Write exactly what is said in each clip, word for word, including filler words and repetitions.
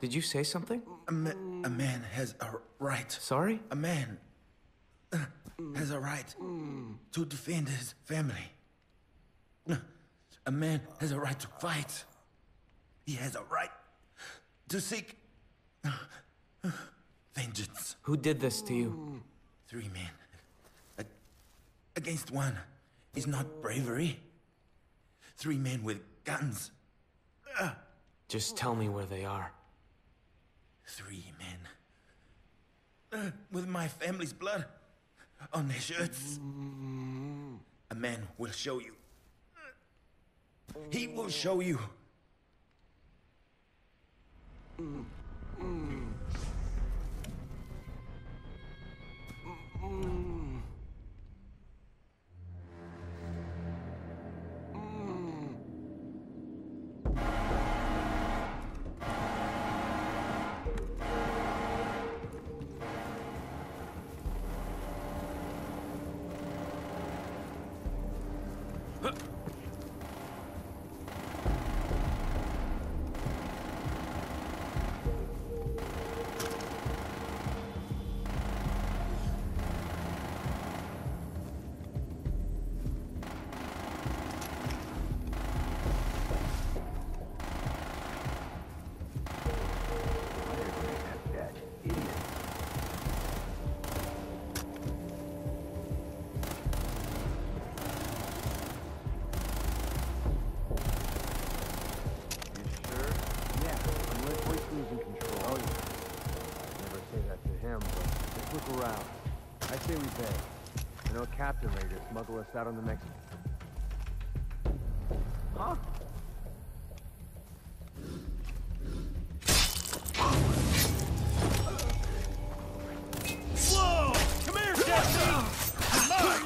Did you say something? A, ma a man has a right. Sorry? A man uh, has a right to defend his family. Uh, A man has a right to fight. He has a right to seek uh, uh, vengeance. Who did this to you? Three men A against one is not bravery. Three men with guns. Uh, Just tell me where they are. Three men uh, with my family's blood on their shirts. A man will show you. He will show you. I say we pay. I know a captain ready to smuggle us out on the next... Huh? Whoa! Come here, Captain! Come on!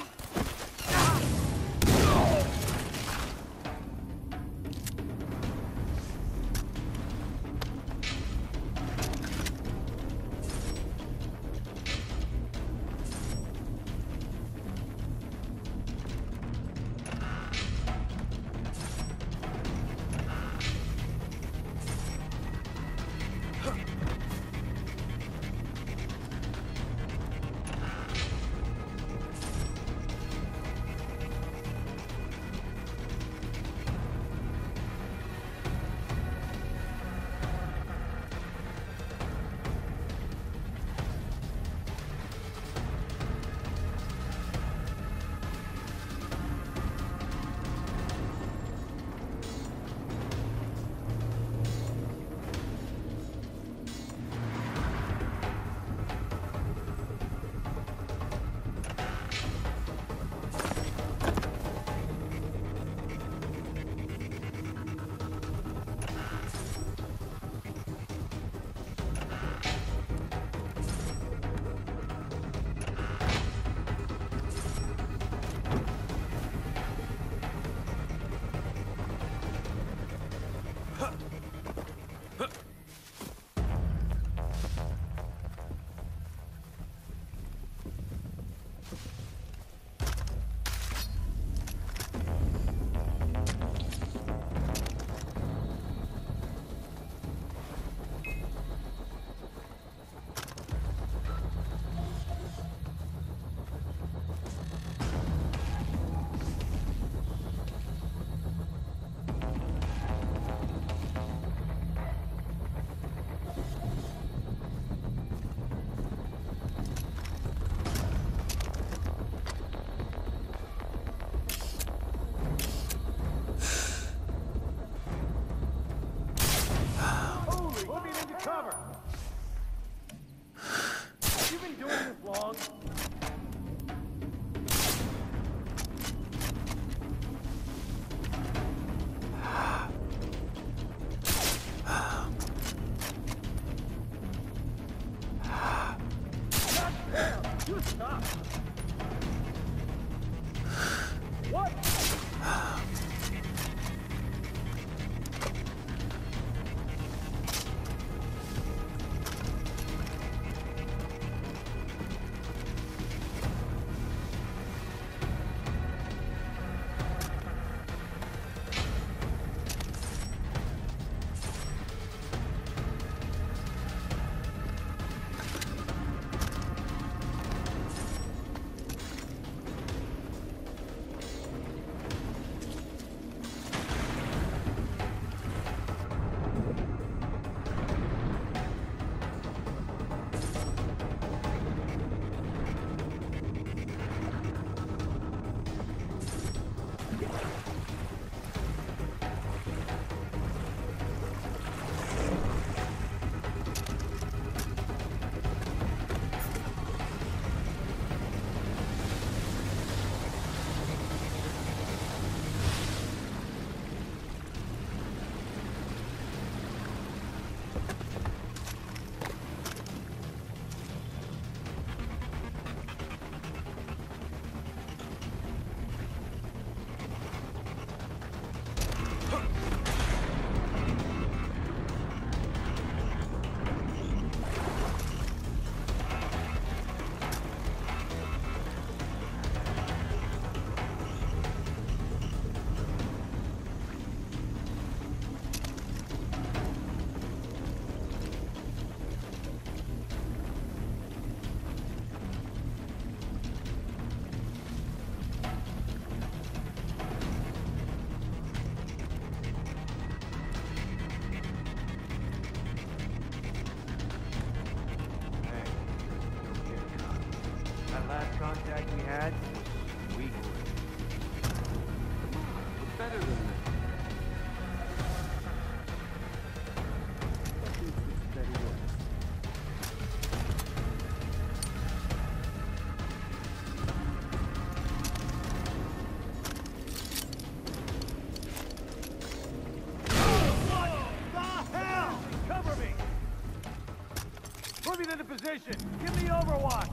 position! Give me overwatch!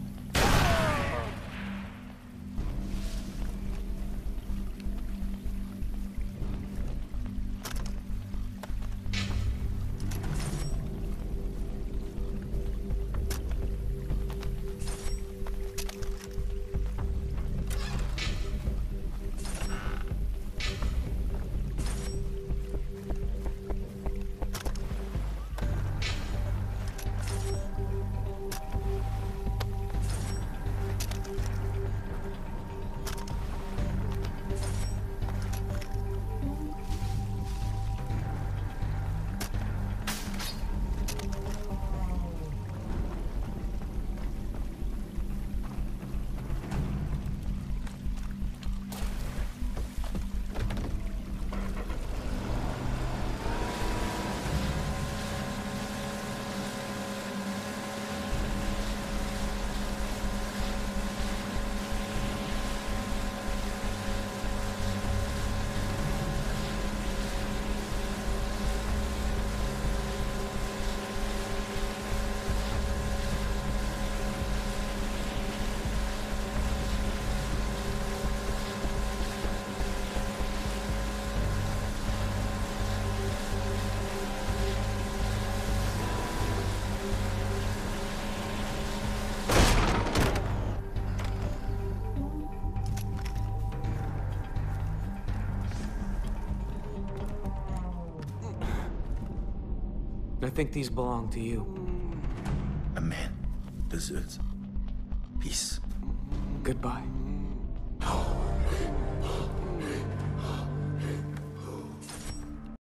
I think these belong to you. A man deserves peace. Goodbye.